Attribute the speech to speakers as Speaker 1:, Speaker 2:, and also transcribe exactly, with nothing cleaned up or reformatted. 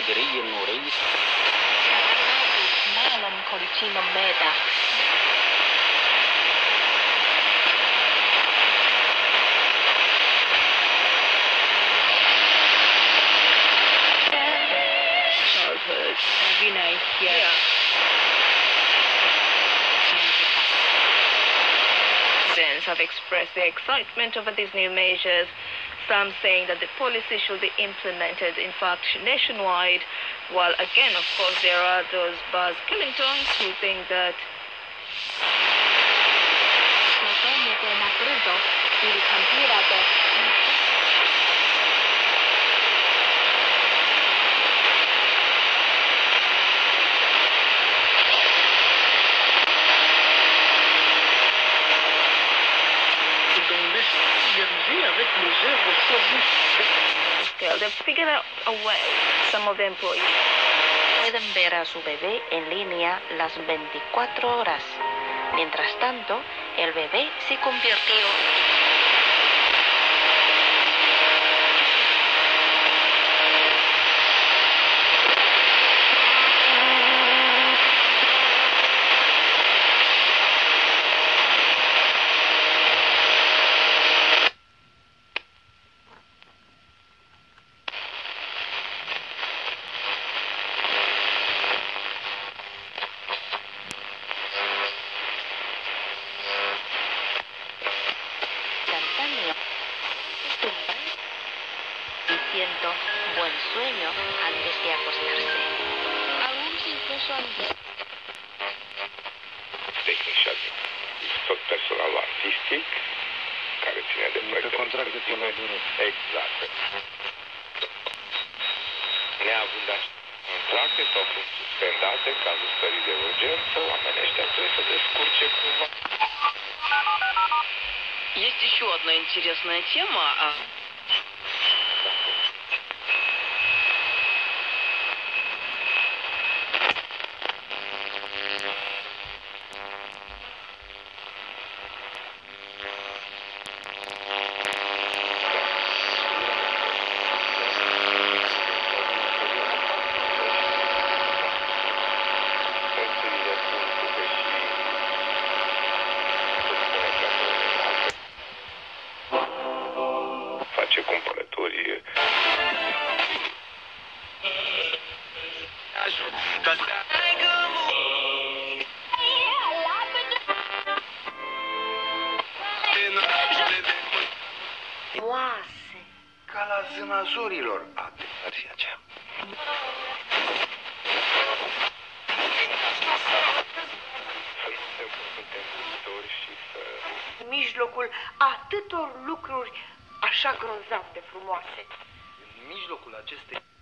Speaker 1: الهجري النوري
Speaker 2: نعلم كولتشينو ميدا.
Speaker 3: Childhood, you know, yeah. yeah. Citizens have expressed their excitement over these new measures, some saying that the policy should be implemented, in fact, nationwide, while again, of course, there are those Buzz Killingtons who think that they've figured out a way, some of the employees.
Speaker 2: Pueden ver a su bebé en línea las veinticuatro horas. Mientras tanto, el bebé se convirtió diciendo buen sueño antes de acostarse. Algunos incluso han visto
Speaker 4: Tehnicianul, tot personalul artistic, care ține de proiecte
Speaker 1: contract de colaborare.
Speaker 4: Exact. Neavând contracte sau fost suspendate în cazul stării de urgență, oamenii ăștia trebuie să descurce cumva.
Speaker 5: Есть еще одна интересная тема.
Speaker 4: Face cumpărături.
Speaker 2: Oase.
Speaker 6: Ca la zâna zorilor. Atât ar fi aceea.
Speaker 7: În mijlocul atâtor lucruri așa grozav de frumoase.
Speaker 6: În mijlocul acestei